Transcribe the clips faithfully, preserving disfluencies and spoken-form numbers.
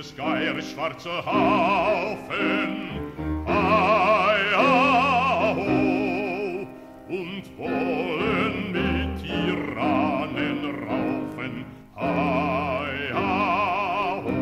des Geiers schwarze Haufen, ei, aho, und wollen mit Tyrannen raufen, ei, aho.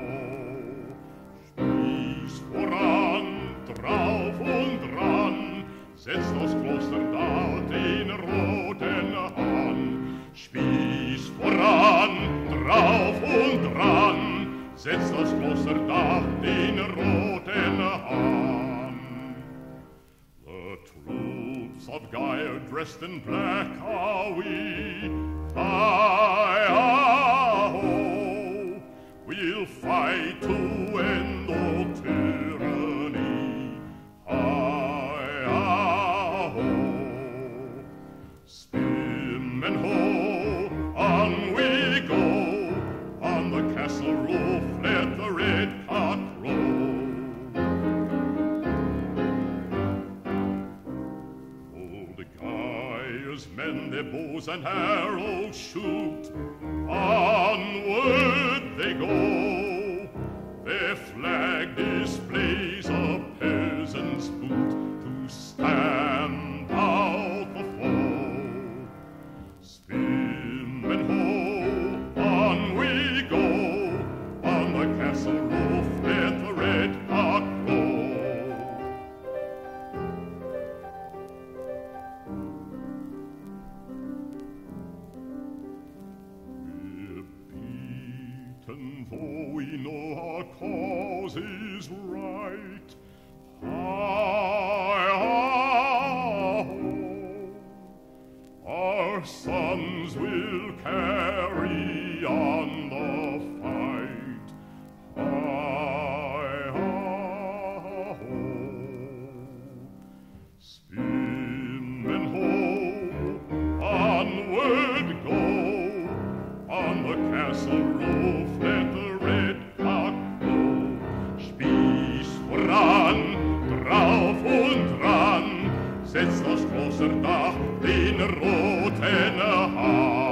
Spieß voran, drauf und dran, setzt das Kloster da den roten Hahn. Spieß voran, drauf und dran, setzt das Kloster da den roten Hahn. The troops of Geyer dressed in black are we, hi-ho, we'll fight to end all tyranny, hi-ho. Stim and ho, on we go, on the castle roof let the red cock crow. Old Geyer's men their bows and arrows shoot, onward they go, their flag displays a peasant's boot to stand out the foe. Stim and ho, on we go, on the castle roof let the red cock crow. We're beaten, though we know our cause is right, hi-ho, our sons will carry on the fight, hi-ho. Spin and ho, onward go, on the castle roof let the red cock crow. Spieß voran, drauf und dran, setzt das Kloster da den roten Hahn.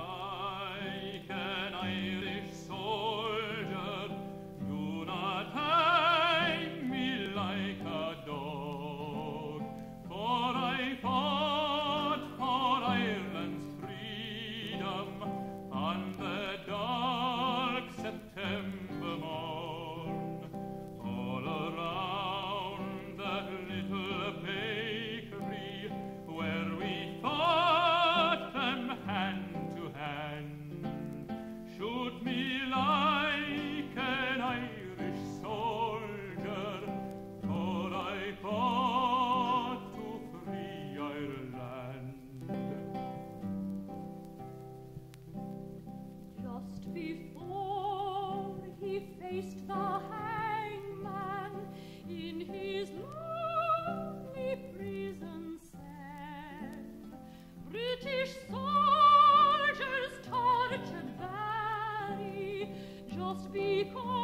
Irish soldier, do not have just because